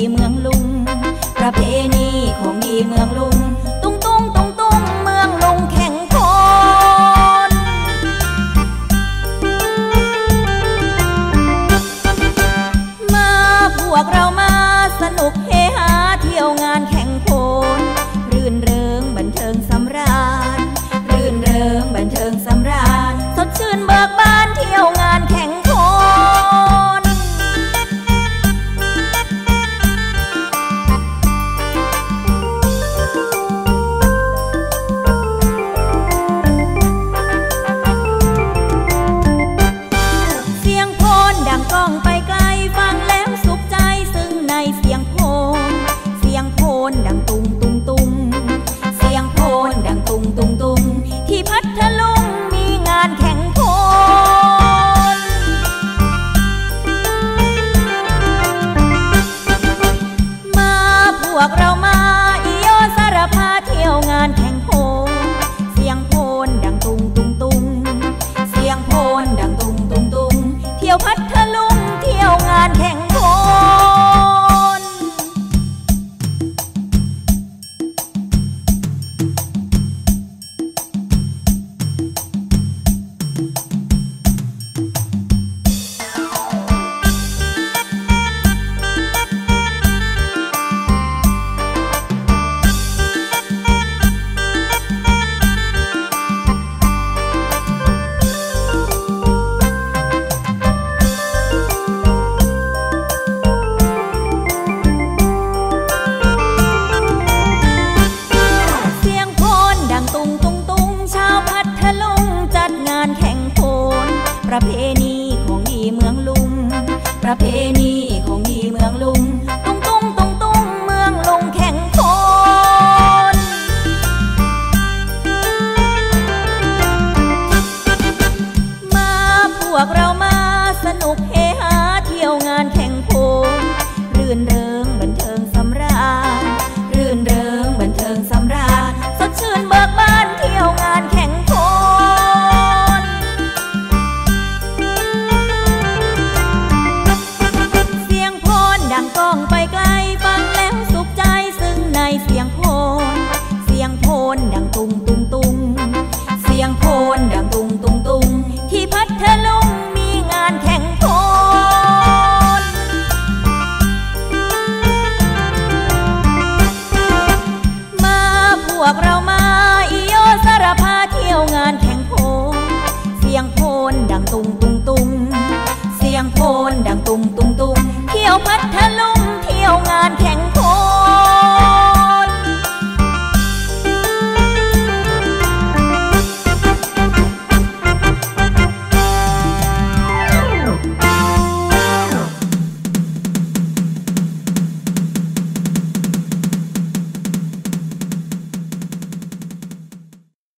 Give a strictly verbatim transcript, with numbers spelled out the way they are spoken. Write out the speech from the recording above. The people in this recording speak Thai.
เมืองลุงประเพณีของดีเมืองลุงตุ้งตุ้งตุ้งตุ้งเมืองลุงแข่งโคนมาพวกเรามาสนุกเฮฮาเที่ยวงานแข่งโคนรื่นเริงบันเทิงสำราญรื่นเริงบันเทิงสำราญสดชื่นเบิกบานเที่ยวงานแข่งโคนเสียงโคนดังก้องไปไกลฟังแล้วสุขใจซึ่งในเสียงโคนเสียงโคนดังตุงตุงตุงเสียงโคนดังตุงตุงตุงที่พัทลุงมีงานแข่งโคนมาพวกเรามาอีโยสารพาเที่ยวงานแข่งโคนเสียงโคนดังตุงตุงตุงเสียงโคนดังตุงตุงตุงเที่ยวพัทลุงเที่ยวงานแข่งโคนประเพณีของดีเมืองลุงประเพณีของดีเมืองลุงตุ้งตุ้งตุ้งตุ้งเมืองลุงแข่งโคนมาพวกเรามาสนุกเฮฮาเที่ยวงานแข่งโคนรื่นเริงบันเทิงสำราญรื่นเริงบันเทิงสำราญสดชื่นเบิกบานเที่ยวงานแข่งโคนดังก้องไปไกลฟังแล้วสุขใจซึ่งในเสียงโคนเสียงโคนดังตุงตุงตุงเสียงโคนดังตุงตุงตุงที่พัทลุงมีงานแข่งโคนมาพวกเรามาอีโยสารพาเที่ยวงานแข่งโคนเสียงโคนดังตุง